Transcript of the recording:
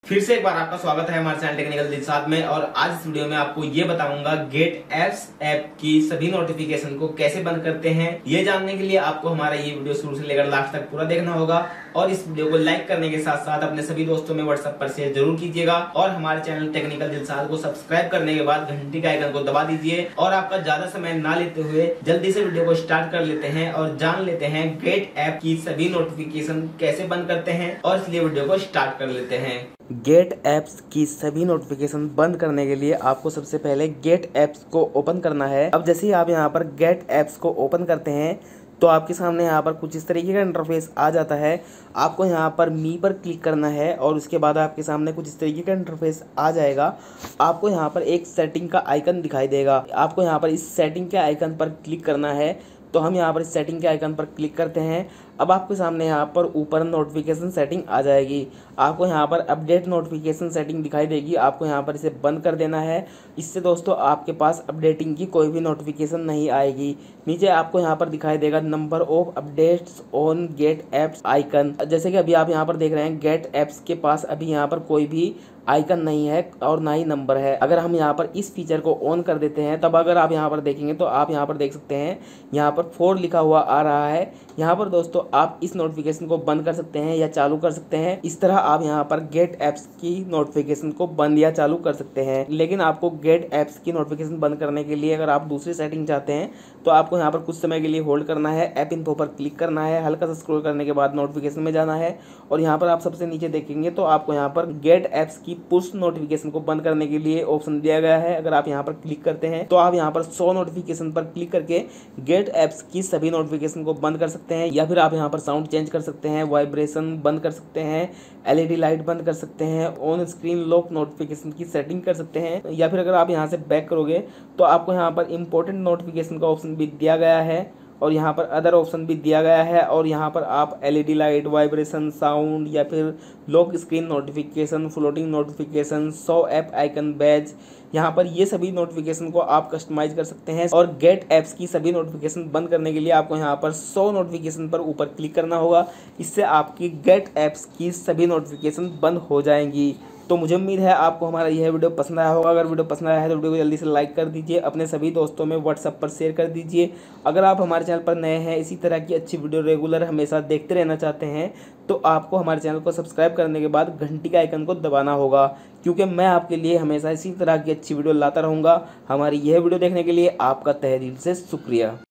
फिर से एक बार आपका स्वागत है हमारे चैनल टेक्निकल दिलसाद में। और आज इस वीडियो में आपको ये बताऊंगा गेट एप्स ऐप की सभी नोटिफिकेशन को कैसे बंद करते हैं। ये जानने के लिए आपको हमारा ये वीडियो शुरू से लेकर लास्ट तक पूरा देखना होगा और इस वीडियो को लाइक करने के साथ साथ अपने सभी दोस्तों में व्हाट्सएप पर शेयर जरूर कीजिएगा और हमारे चैनल टेक्निकल दिलसाद को सब्सक्राइब करने के बाद घंटी का आइकन को दबा दीजिए। और आपका ज्यादा समय ना लेते हुए जल्दी से वीडियो को स्टार्ट कर लेते हैं और जान लेते हैं गेट ऐप की सभी नोटिफिकेशन कैसे बंद करते हैं। और इसलिए वीडियो को स्टार्ट कर लेते हैं। गेट ऐप्स की सभी नोटिफिकेशन बंद करने के लिए आपको सबसे पहले गेट ऐप्स को ओपन करना है। अब जैसे ही आप यहाँ पर गेट ऐप्स को ओपन करते हैं तो आपके सामने यहाँ पर कुछ इस तरीके का इंटरफेस आ जाता है। आपको यहाँ पर मी पर क्लिक करना है और उसके बाद आपके सामने कुछ इस तरीके का इंटरफेस आ जाएगा। आपको यहाँ पर एक सेटिंग का आइकन दिखाई देगा। आपको यहाँ पर इस सेटिंग के आइकन पर क्लिक करना है। तो हम यहाँ पर इस सेटिंग के आइकन पर क्लिक करते हैं। अब आपके सामने यहाँ पर ऊपर नोटिफिकेशन सेटिंग आ जाएगी। आपको यहाँ पर अपडेट नोटिफिकेशन सेटिंग दिखाई देगी। आपको यहाँ पर इसे बंद कर देना है। इससे दोस्तों आपके पास अपडेटिंग की कोई भी नोटिफिकेशन नहीं आएगी। नीचे आपको यहाँ पर दिखाई देगा number of updates on get apps icon. जैसे कि अभी आप यहाँ पर देख रहे हैं गेट ऐप्स के पास अभी यहाँ पर कोई भी आइकन नहीं है और ना ही नंबर है। अगर हम यहाँ पर इस फीचर को ऑन कर देते हैं तब अगर आप यहाँ पर देखेंगे तो आप यहाँ पर देख सकते हैं यहाँ पर 4 लिखा हुआ आ रहा है। यहाँ पर दोस्तों आप इस नोटिफिकेशन को बंद कर सकते हैं या चालू कर सकते हैं। इस तरह आप यहाँ पर गेट ऐप्स की नोटिफिकेशन को बंद या चालू कर सकते हैं। लेकिन आपको गेट ऐप्स की नोटिफिकेशन बंद करने के लिए अगर आप दूसरी सेटिंग चाहते हैं तो आपको यहाँ पर कुछ समय के लिए होल्ड करना है। ऐप इन्फो पर क्लिक करना है, हल्का सा स्क्रॉल करने के बाद नोटिफिकेशन में जाना है और यहाँ पर आप सबसे नीचे देखेंगे तो आपको यहाँ पर गेट ऐप्स की पुश नोटिफिकेशन को बंद करने के लिए ऑप्शन दिया गया है। अगर आप यहाँ पर क्लिक करते हैं तो आप यहाँ पर शो नोटिफिकेशन पर क्लिक करके गेट ऐप्स की सभी नोटिफिकेशन को बंद कर सकते हैं। या फिर आप यहाँ पर साउंड चेंज कर सकते हैं, वाइब्रेशन बंद कर सकते हैं, एलईडी लाइट बंद कर सकते हैं, ऑन स्क्रीन लॉक नोटिफिकेशन की सेटिंग कर सकते हैं। या फिर अगर आप यहाँ से बैक करोगे तो आपको यहाँ पर इंपॉर्टेंट नोटिफिकेशन का ऑप्शन भी दिया गया है और यहाँ पर अदर ऑप्शन भी दिया गया है। और यहाँ पर आप एलईडी लाइट, वाइब्रेशन, साउंड या फिर lock screen notification, floating notification, show app icon badge, यहाँ पर ये सभी नोटिफिकेशन को आप कस्टमाइज कर सकते हैं। और गेट ऐप्स की सभी नोटिफिकेशन बंद करने के लिए आपको यहाँ पर शो नोटिफिकेशन पर ऊपर क्लिक करना होगा। इससे आपकी गेट ऐप्स की सभी नोटिफिकेशन बंद हो जाएंगी। तो मुझे उम्मीद है आपको हमारा यह वीडियो पसंद आया होगा। अगर वीडियो पसंद आया है तो वीडियो को जल्दी से लाइक कर दीजिए, अपने सभी दोस्तों में व्हाट्सएप पर शेयर कर दीजिए। अगर आप हमारे चैनल पर नए हैं, इसी तरह की अच्छी वीडियो रेगुलर हमेशा देखते रहना चाहते हैं तो आपको हमारे चैनल को सब्सक्राइब करने के बाद घंटी का आइकन को दबाना होगा, क्योंकि मैं आपके लिए हमेशा इसी तरह की अच्छी वीडियो लाता रहूँगा। हमारी यह वीडियो देखने के लिए आपका तहे दिल से शुक्रिया।